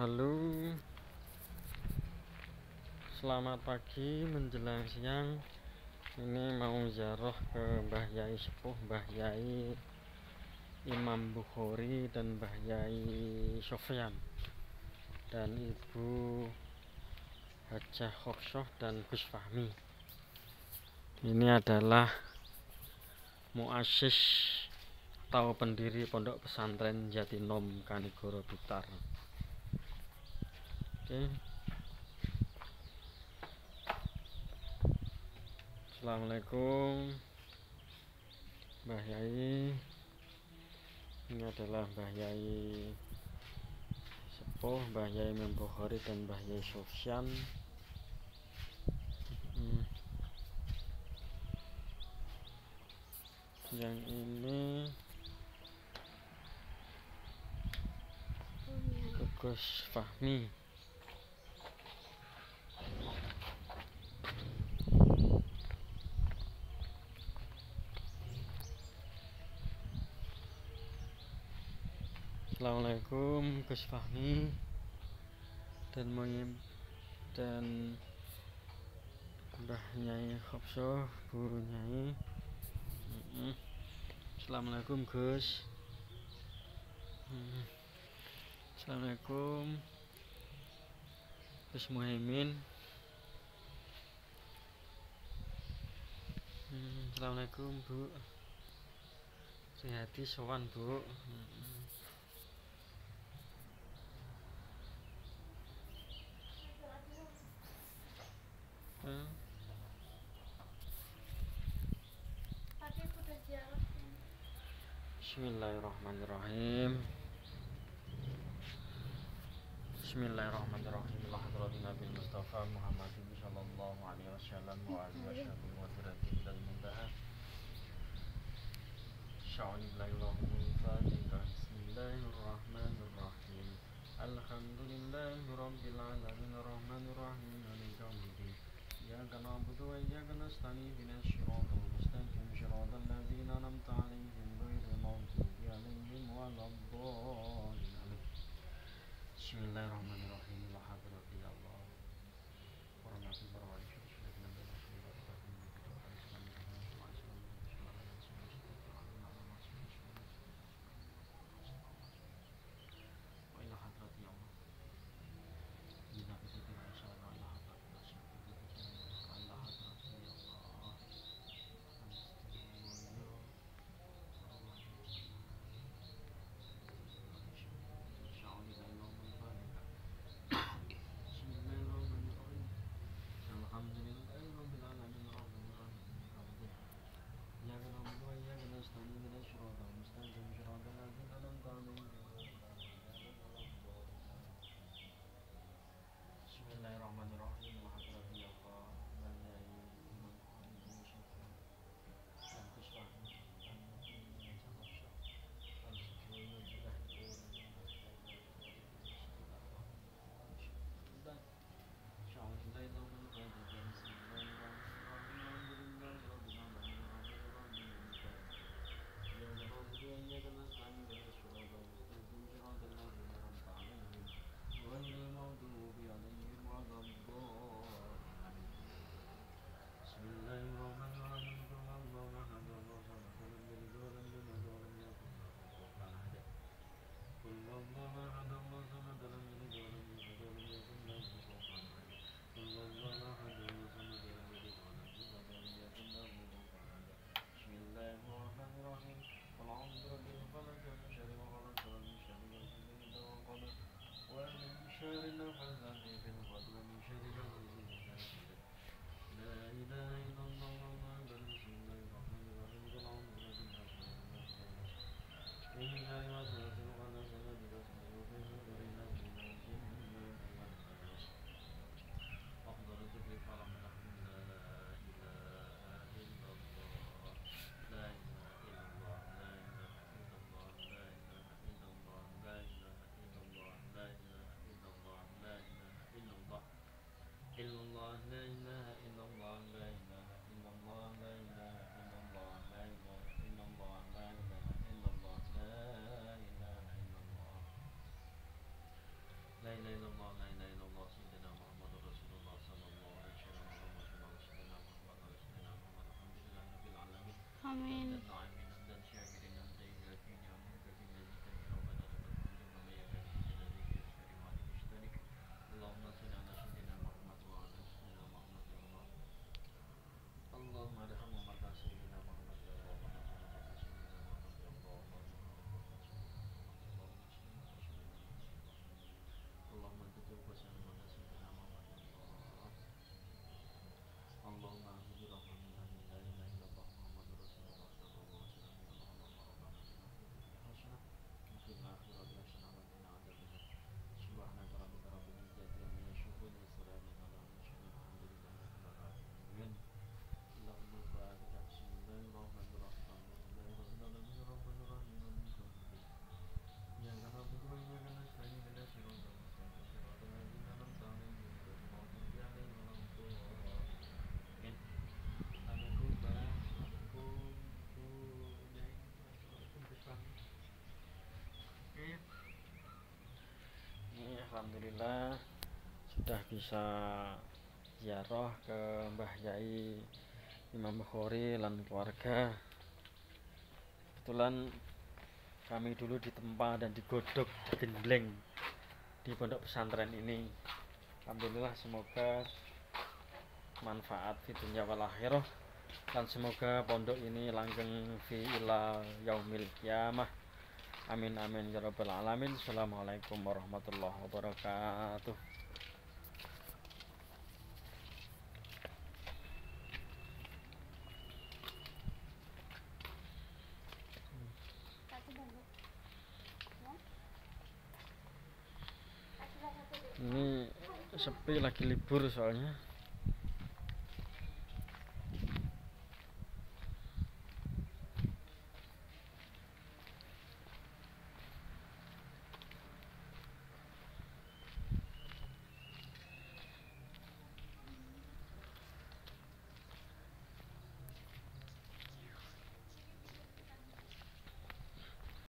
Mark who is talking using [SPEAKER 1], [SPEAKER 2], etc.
[SPEAKER 1] Halo, selamat pagi menjelang siang. Ini mau ziarah ke Mbah Yai Sepuh, Mbah Yai Imam Bukhari dan Mbah Yai Sofyan dan Ibu Hajah Khofshoh dan Gus Fahmi. Ini adalah muassis atau pendiri Pondok Pesantren Jatinom Kanigoro Blitar. Oke. Assalamualaikum Mbah Yai. Ini adalah Mbah Yai Sepuh, Mbah Yai Imam Bukhari dan Mbah Yai Sofyan. Yang ini Gus Fahmi. Assalamualaikum Gus Fahmi dan Mbah Nyai Khofshoh, Bu Nyai. Assalamualaikum Gus. Assalamualaikum Gus Muhaimin. Assalamualaikum Bu Sehati sowan Bu. Bismillahirrahmanirrahim. Bismillahirrahmanirrahim. Ila hadratin Nabi Mustafa Muhammadin sallallahu alaihi wasallam wa alihi wasallam wa dirati ilal muntaha. Bismillahirrahmanirrahim. Alhamdulillahi rabbil alamin arrahmanir rahim maliki yaumiddin. Iyyaka na'budu wa iyyaka nasta'in ihdinas siratal mustaqim siratal ladzina an'amta 'alaihim ghairil maghdubi 'alaihim waladdallin. Bismillahirrahmanirrahim. La hadrati Allah.
[SPEAKER 2] amin.
[SPEAKER 1] Alhamdulillah sudah bisa ziarah ke Mbah Yai Imam Bukhari dan keluarga. Kebetulan kami dulu ditempa dan digodok, digendleng di pondok pesantren ini. Alhamdulillah, semoga manfaat fi dunya wal akhirah, dan semoga pondok ini langgeng fi ila yaumil qiyamah. Amin amin ya rabbal alamin. Assalamualaikum warahmatullahi wabarakatuh. Ini sepi, lagi libur soalnya.